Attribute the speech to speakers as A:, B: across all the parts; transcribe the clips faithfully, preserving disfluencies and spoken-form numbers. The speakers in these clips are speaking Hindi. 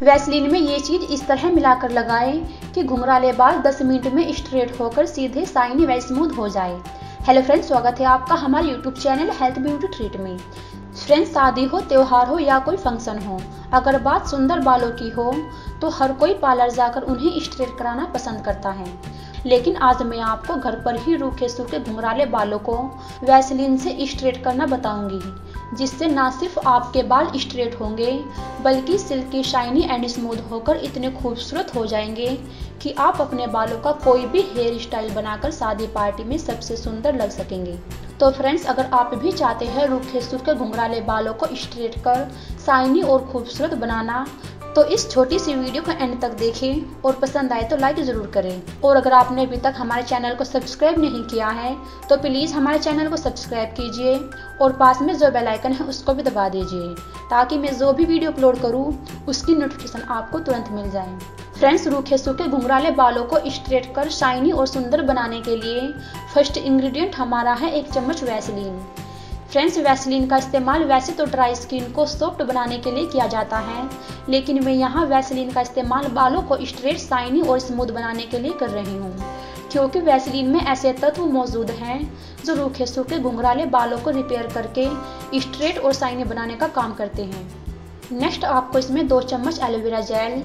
A: वैसलीन में ये चीज़ इस तरह मिलाकर लगाएं कि घुंघराले बाल दस मिनट में स्ट्रेट होकर सीधे शाइनी व स्मूथ हो जाए। हेलो फ्रेंड्स, स्वागत है आपका हमारे YouTube channel health beauty treat में। फ्रेंड्स, शादी हो, त्योहार हो या कोई फंक्शन हो, अगर बात सुंदर बालों की हो तो हर कोई पार्लर जाकर उन्हें स्ट्रेट कराना पसंद करता है। लेकिन आज मैं आपको घर पर ही रूखे सूखे घुंघराले बालों को वैसलीन से स्ट्रेट करना बताऊंगी, जिससे ना सिर्फ आपके बाल स्ट्रेट होंगे बल्कि सिल्की, शाइनी एंड स्मूथ होकर इतने खूबसूरत हो जाएंगे कि आप अपने बालों का कोई भी हेयर स्टाइल बनाकर शादी पार्टी में सबसे सुंदर लग सकेंगे। तो फ्रेंड्स, अगर आप भी चाहते हैं रूखे सूखे घुंघराले बालों को स्ट्रेट कर शाइनी और खूबसूरत बनाना, तो इस छोटी सी वीडियो को एंड तक देखें और पसंद आए तो लाइक ज़रूर करें। और अगर आपने अभी तक हमारे चैनल को सब्सक्राइब नहीं किया है तो प्लीज़ हमारे चैनल को सब्सक्राइब कीजिए और पास में जो बेल आइकन है उसको भी दबा दीजिए, ताकि मैं जो भी वीडियो अपलोड करूँ उसकी नोटिफिकेशन आपको तुरंत मिल जाए। फ्रेंड्स, रूखे सूखे घुंघराले बालों को स्ट्रेट कर शाइनी और सुंदर बनाने के लिए फर्स्ट इंग्रेडिएंट हमारा है एक चम्मच वैसलीन। फ्रेंड्स, वैसलीन का इस्तेमाल वैसे तो ड्राई स्किन को सॉफ्ट बनाने के लिए किया जाता है, लेकिन मैं यहाँ वैसलीन का इस्तेमाल बालों को स्ट्रेट, शाइनी और स्मूथ बनाने के लिए कर रही हूँ, क्योंकि वैसलीन में ऐसे तत्व मौजूद हैं जो रूखे सूखे घुंघराले बालों को रिपेयर करके स्ट्रेट और शाइनी बनाने का काम करते हैं। नेक्स्ट, आपको इसमें दो चम्मच एलोवेरा जेल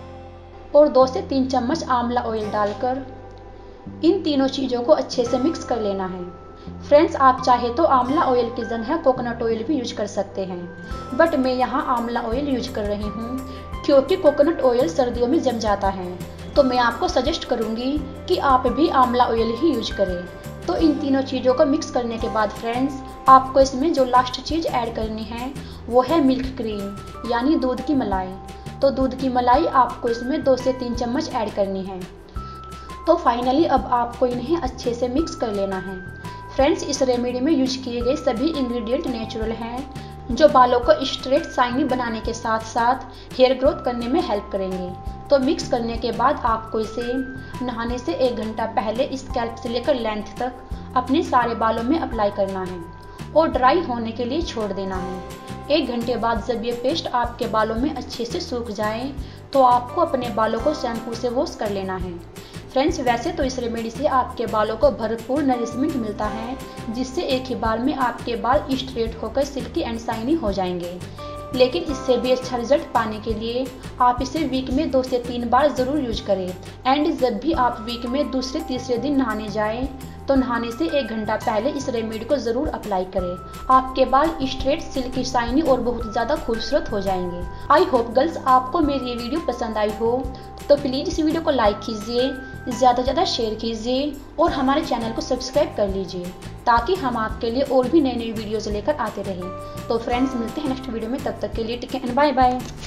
A: और दो से तीन चम्मच आंवला ऑयल डालकर इन तीनों चीज़ों को अच्छे से मिक्स कर लेना है। फ्रेंड्स, आप चाहे तो आंवला ऑयल की जगह कोकोनट ऑयल भी यूज कर सकते हैं, बट मैं यहाँ आंवला ऑयल यूज कर रही हूँ क्योंकि कोकोनट ऑयल सर्दियों में जम जाता है। तो मैं आपको सजेस्ट करूँगी कि आप भी आंवला ऑयल ही यूज करें। तो इन तीनों चीज़ों को मिक्स करने के बाद फ्रेंड्स, आपको इसमें जो लास्ट चीज़ ऐड करनी है वो है मिल्क क्रीम, यानी दूध की मलाई। तो दूध की मलाई आपको इसमें दो से तीन चम्मच ऐड करनी है। तो फाइनली अब आपको इन्हें अच्छे से मिक्स कर लेना है। फ्रेंड्स, इस रेमेडी में यूज किए गए सभी इंग्रेडिएंट नेचुरल हैं, जो बालों को स्ट्रेट, शाइनी बनाने के साथ साथ हेयर ग्रोथ करने में हेल्प करेंगे। तो मिक्स करने के बाद आपको इसे नहाने से एक घंटा पहले स्कैल्प से लेकर लेंथ तक अपने सारे बालों में अप्लाई करना है और ड्राई होने के लिए छोड़ देना है। एक घंटे बाद जब ये पेस्ट आपके बालों में अच्छे से सूख जाए तो आपको अपने बालों को शैम्पू से वॉश कर लेना है। फ्रेंड्स, वैसे तो इस रेमेडी से आपके बालों को भरपूर नरिशमेंट मिलता है, जिससे एक ही बार में आपके बाल स्ट्रेट होकर सिल्की एंड शाइनी हो जाएंगे। लेकिन इससे भी अच्छा रिजल्ट पाने के लिए आप इसे वीक में दो से तीन बार ज़रूर यूज करें। एंड जब भी आप वीक में दूसरे तीसरे दिन नहाने जाएं तो नहाने से एक घंटा पहले इस रेमेडी को ज़रूर अप्लाई करें। आपके बाल स्ट्रेट, सिल्की, शाइनी और बहुत ज़्यादा खूबसूरत हो जाएंगे। आई होप गर्ल्स आपको मेरी ये वीडियो पसंद आई हो, तो प्लीज़ इस वीडियो को लाइक कीजिए, ज़्यादा से ज़्यादा शेयर कीजिए और हमारे चैनल को सब्सक्राइब कर लीजिए, ताकि हम आपके लिए और भी नई नई वीडियोज़ लेकर आते रहें। तो फ्रेंड्स, मिलते हैं नेक्स्ट वीडियो में, तब तक के लिए take care and bye bye.